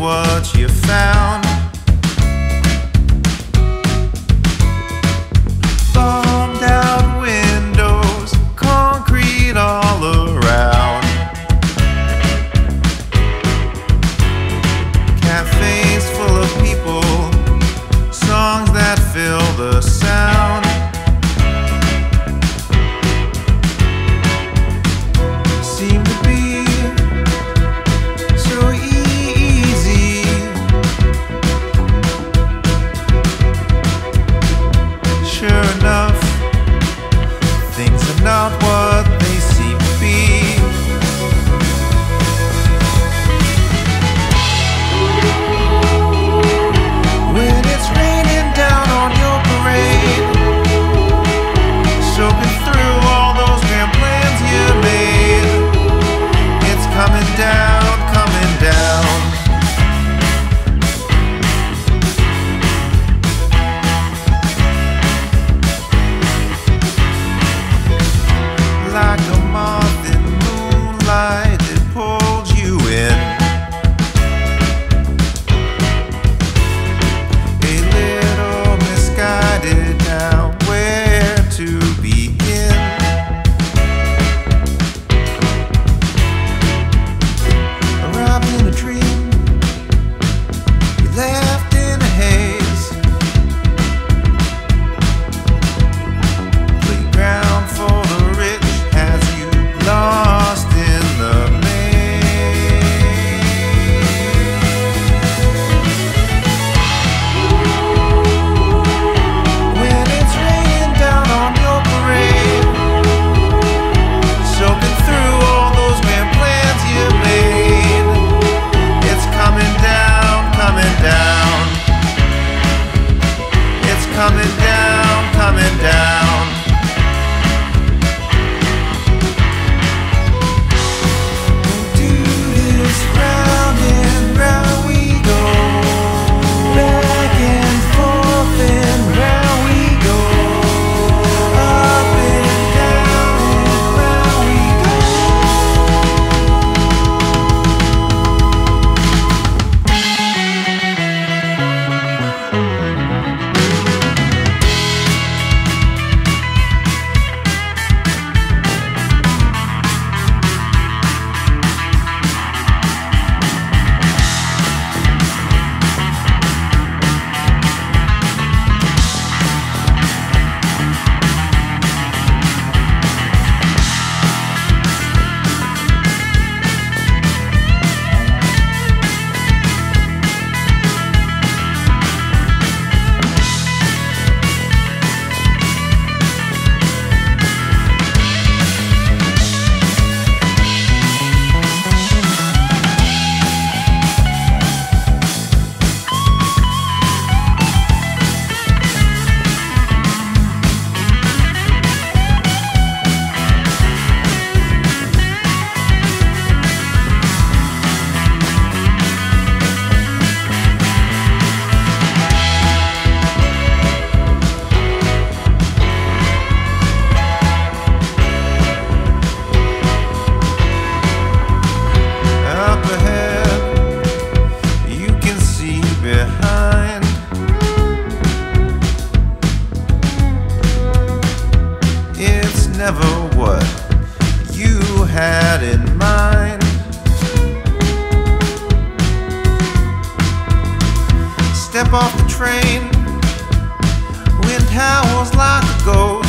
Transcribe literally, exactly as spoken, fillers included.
what you found. Bombed out windows, concrete all around. Cafes full of people, songs that fill the sound. Seem to be so easy. Sure enough, things are not what they seem to be. When it's raining down on your parade, soaking through all those grand plans you made, it's coming down, coming down. Like a moth in moonlight, it pulls you in. A little misguided now, where to begin? Arrived in a dream, we left in a haze. Playground for the rich has you lost in the maze. When it's raining down on your parade, soaking through all those grand plans you made, it's coming down, coming down. It's coming down, coming down. Round and round we go, back and forth and round we go, up and down and round we up ahead, you can see behind. It's never what you had in mind. Step off the train, wind howls like a ghost.